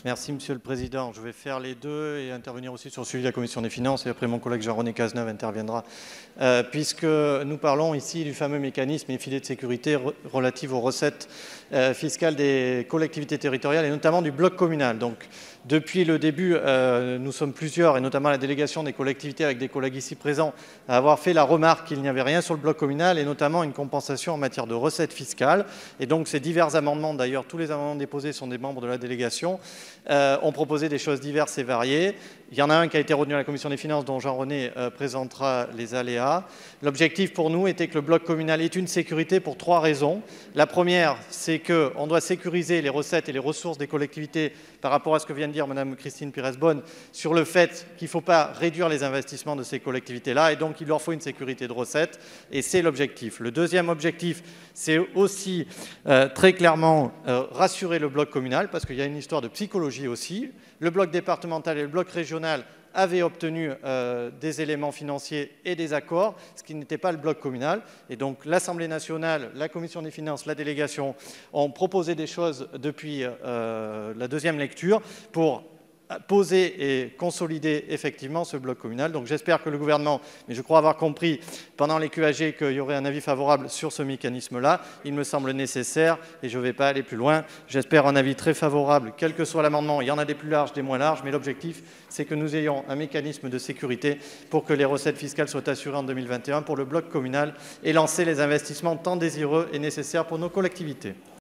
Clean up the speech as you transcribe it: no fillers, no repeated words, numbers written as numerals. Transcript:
Merci, Monsieur le Président. Je vais faire les deux et intervenir aussi sur le sujet de la Commission des finances. Et après, mon collègue Jean-René Cazeneuve interviendra. Puisque nous parlons ici du fameux mécanisme et filet de sécurité relatif aux recettes fiscales des collectivités territoriales et notamment du bloc communal. Donc, depuis le début, nous sommes plusieurs, et notamment la délégation des collectivités avec des collègues ici présents, à avoir fait la remarque qu'il n'y avait rien sur le bloc communal et notamment une compensation en matière de recettes fiscales. Et donc, ces divers amendements, d'ailleurs, tous les amendements déposés sont des membres de la délégation, ont proposé des choses diverses et variées. Il y en a un qui a été retenu à la Commission des finances, dont Jean-René présentera les aléas. L'objectif pour nous était que le bloc communal ait une sécurité pour 3 raisons. La première, c'est qu'on doit sécuriser les recettes et les ressources des collectivités par rapport à ce que vient de dire Mme Christine Pires-Beaune sur le fait qu'il ne faut pas réduire les investissements de ces collectivités-là et donc il leur faut une sécurité de recettes et c'est l'objectif. Le deuxième objectif, c'est aussi très clairement rassurer le bloc communal parce qu'il y a une histoire de psychologie aussi. Le bloc départemental et le bloc régional avaient obtenu des éléments financiers et des accords, ce qui n'était pas le bloc communal. Et donc l'Assemblée nationale, la Commission des finances, la délégation ont proposé des choses depuis la deuxième lecture pour poser et consolider effectivement ce bloc communal. Donc j'espère que le gouvernement, mais je crois avoir compris pendant les QAG qu'il y aurait un avis favorable sur ce mécanisme-là. Il me semble nécessaire et je ne vais pas aller plus loin. J'espère un avis très favorable, quel que soit l'amendement. Il y en a des plus larges, des moins larges, mais l'objectif, c'est que nous ayons un mécanisme de sécurité pour que les recettes fiscales soient assurées en 2021 pour le bloc communal et lancer les investissements tant désireux et nécessaires pour nos collectivités.